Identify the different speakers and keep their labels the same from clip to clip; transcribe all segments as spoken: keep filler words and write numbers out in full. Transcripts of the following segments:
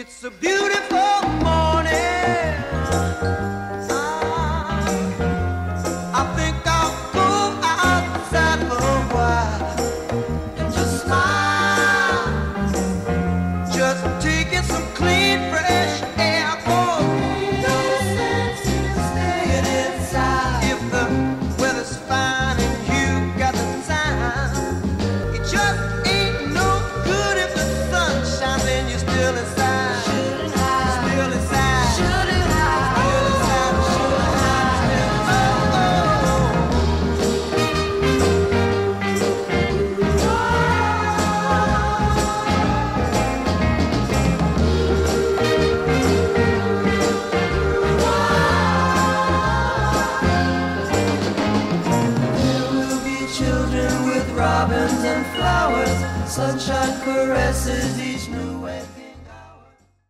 Speaker 1: It's a beautiful morning. I think I'll go outside for a while and just smile, just taking some clean, fresh air. For no sense in staying inside. If the weather's fine and you got the time, it just ain't no good if the sun shines and you're still inside. Robins and flowers, sunshine caresses each new waking hour.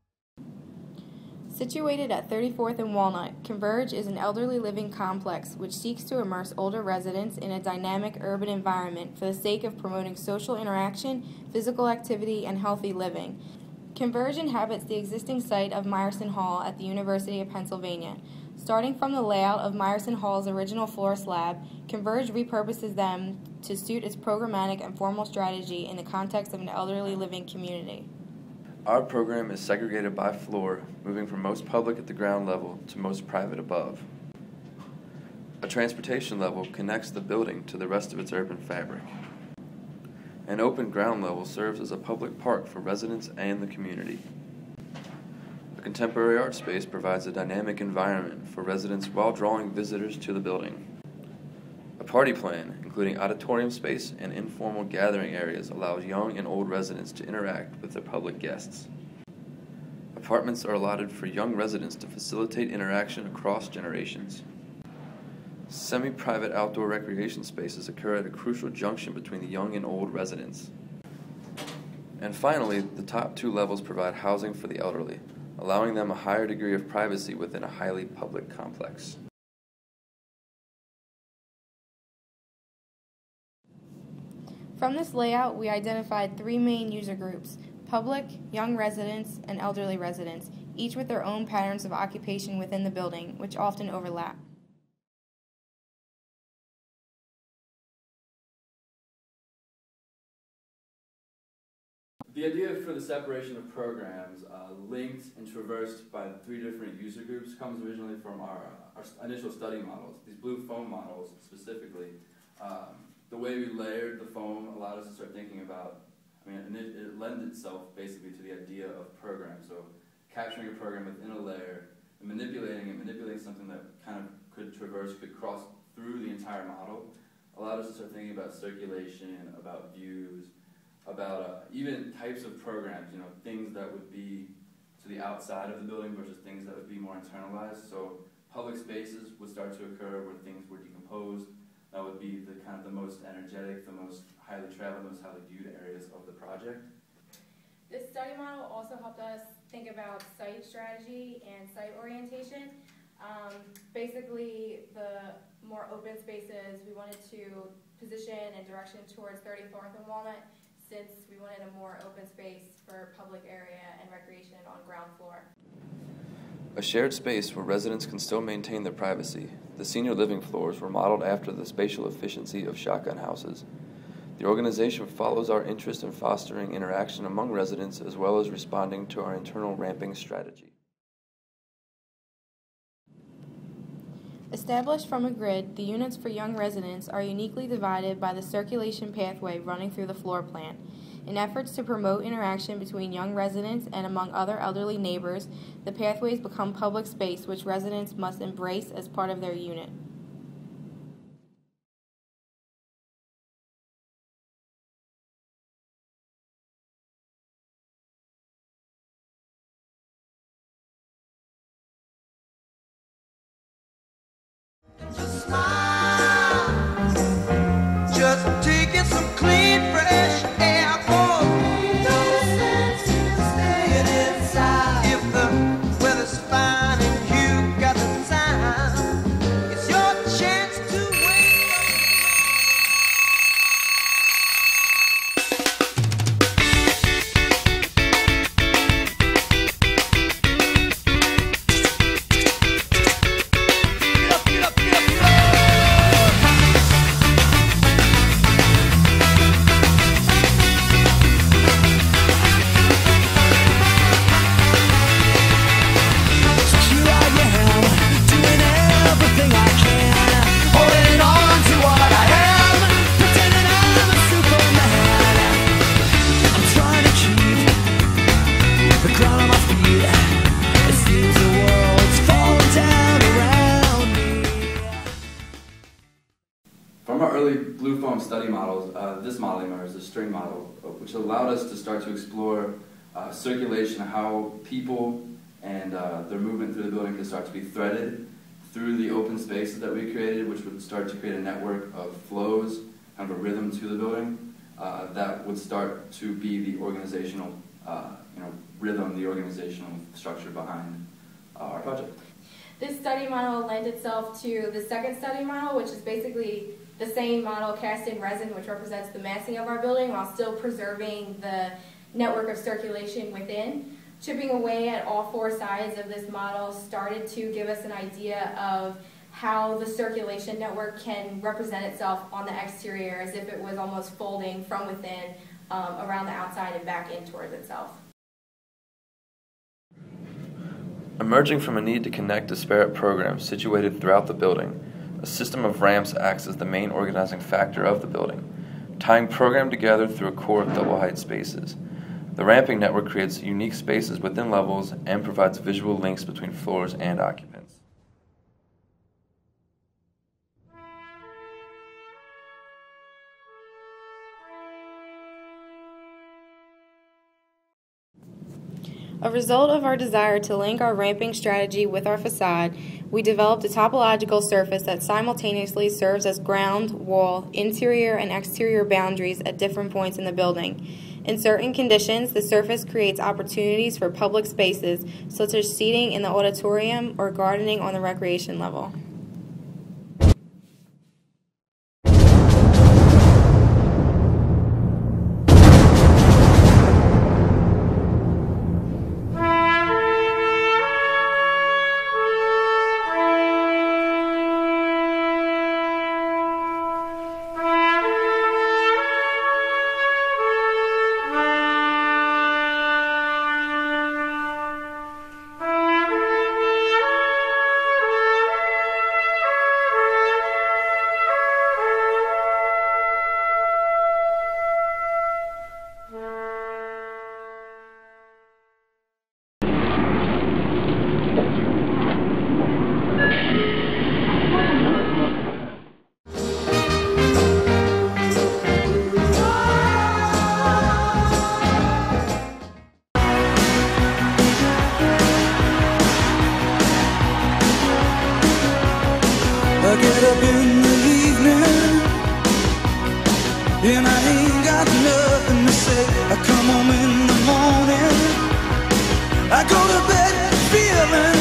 Speaker 2: Situated at thirty-fourth and Walnut, Converge is an elderly living complex which seeks to immerse older residents in a dynamic urban environment for the sake of promoting social interaction, physical activity, and healthy living. Converge inhabits the existing site of Meyerson Hall at the University of Pennsylvania. Starting from the layout of Meyerson Hall's original floor slab, Converge repurposes them to suit its programmatic and formal strategy in the context of an elderly living community.
Speaker 3: Our program is segregated by floor, moving from most public at the ground level to most private above. A transportation level connects the building to the rest of its urban fabric. An open ground level serves as a public park for residents and the community. A contemporary art space provides a dynamic environment for residents while drawing visitors to the building. A party plan, including auditorium space and informal gathering areas, allows young and old residents to interact with their public guests. Apartments are allotted for young residents to facilitate interaction across generations. Semi-private outdoor recreation spaces occur at a crucial junction between the young and old residents. And finally, the top two levels provide housing for the elderly, allowing them a higher degree of privacy within a highly public complex.
Speaker 2: From this layout, we identified three main user groups: public, young residents, and elderly residents, each with their own patterns of occupation within the building, which often overlap.
Speaker 4: The idea for the separation of programs, uh, linked and traversed by three different user groups, comes originally from our, our initial study models. These blue foam models specifically, um, the way we layered the foam allowed us to start thinking about, I mean, it, it lends itself basically to the idea of program. So capturing a program within a layer and manipulating it, manipulating something that kind of could traverse, could cross through the entire model, allowed us to start thinking about circulation, about views, about uh, even types of programs, you know, things that would be to the outside of the building versus things that would be more internalized. So public spaces would start to occur where things were decomposed. That would be the kind of the most energetic, the most highly traveled, most highly viewed areas of the project.
Speaker 2: This study model also helped us think about site strategy and site orientation. Um, basically, the more open spaces, we wanted to position and direction towards thirty-fourth and Walnut, since we wanted a more open space for public area and recreation on ground floor.
Speaker 3: A shared space where residents can still maintain their privacy. The senior living floors were modeled after the spatial efficiency of shotgun houses. The organization follows our interest in fostering interaction among residents as well as responding to our internal ramping strategy.
Speaker 2: Established from a grid, the units for young residents are uniquely divided by the circulation pathway running through the floor plan. In efforts to promote interaction between young residents and among other elderly neighbors, the pathways become public space which residents must embrace as part of their unit.
Speaker 1: Just smile, just taking some clean, fresh air. For no sense in staying inside. If the weather's fine and you got the time, it's your chance to wake up.
Speaker 4: early blue foam study models, uh, this model immerse, the string model, which allowed us to start to explore uh, circulation, how people and uh, their movement through the building could start to be threaded through the open spaces that we created, which would start to create a network of flows, kind of a rhythm to the building, uh, that would start to be the organizational uh, you know, rhythm, the organizational structure behind uh, our project.
Speaker 2: This study model lent itself to the second study model, which is basically the same model cast in resin, which represents the massing of our building while still preserving the network of circulation within. Chipping away at all four sides of this model started to give us an idea of how the circulation network can represent itself on the exterior as if it was almost folding from within um, around the outside and back in towards itself.
Speaker 3: Emerging from a need to connect disparate programs situated throughout the building, a system of ramps acts as the main organizing factor of the building, tying program together through a core of double-height spaces. The ramping network creates unique spaces within levels and provides visual links between floors and occupants.
Speaker 2: A result of our desire to link our ramping strategy with our facade, we developed a topological surface that simultaneously serves as ground, wall, interior, and exterior boundaries at different points in the building. In certain conditions, the surface creates opportunities for public spaces, such as seating in the auditorium or gardening on the recreation level.
Speaker 1: I get up in the evening and I ain't got nothing to say. I come home in the morning, I go to bed feeling